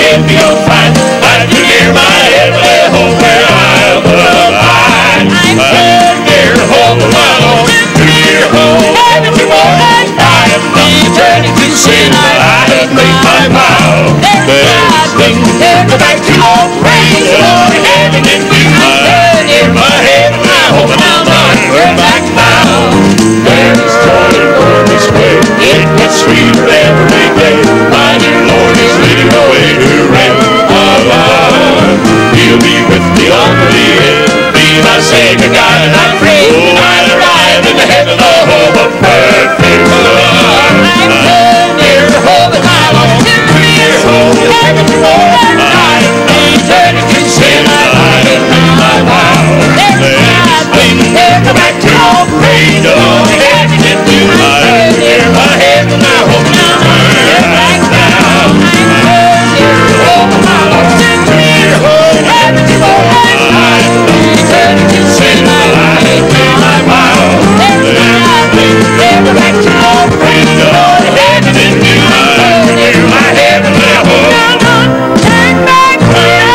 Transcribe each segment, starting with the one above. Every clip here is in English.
head be on fire. I'm too near my heavenly home where I'll abide. I'm too near home, my Lord, too near home. Heaven to walk, I am not returning to sin. I have made my vow. There's nothing to go back to. Praise the Lord in heaven and you. I'm near my heavenly home and I'll not turn back now. There's joy in going this way. It gets sweeter every day. My dear Lord is leading the way to heaven alive. He'll be with me on the end. Be my Savior, God, and I pray that I'll arrive in the heaven, the home of perfect love. I'm too near home, and my Lord, too near home, heaven to Lord, and I am turning to sin. I have made my vow. There's nothing to go back to. Praise the Lord in heaven and you. I'm near my heaven, my home, and I'll turn back now. I'm too near home, my Lord, too near home, heaven to Lord, and I am turning to sin. I have made my vow. There's nothing to go back to. Praise the Lord in heaven and you. I'm near my heaven, my home, and I'll turn back now.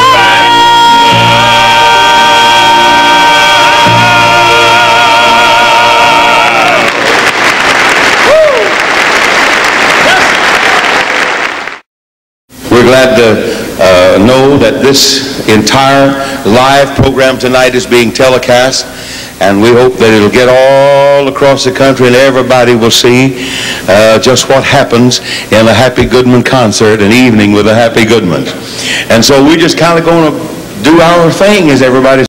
We're glad to know that this entire live program tonight is being telecast, and we hope that it'll get all across the country and everybody will see just what happens in a Happy Goodman concert, an evening with the Happy Goodmans. And so we're just kind of going to do our thing as everybody